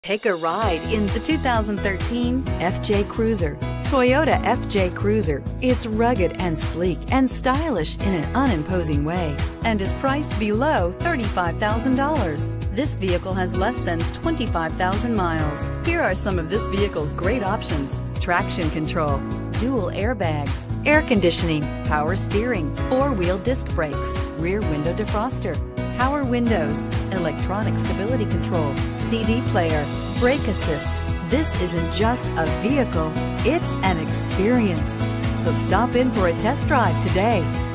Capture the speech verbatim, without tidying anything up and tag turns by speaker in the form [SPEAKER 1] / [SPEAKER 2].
[SPEAKER 1] Take a ride in the two thousand thirteen F J Cruiser. Toyota F J Cruiser. It's rugged and sleek and stylish in an unimposing way and is priced below thirty-five thousand dollars. This vehicle has less than twenty-five thousand miles. Here are some of this vehicle's great options: traction control, dual airbags, air conditioning, power steering, four-wheel disc brakes, rear window defroster, power windows, electronic stability control, C D player, brake assist. This isn't just a vehicle, it's an experience. So stop in for a test drive today.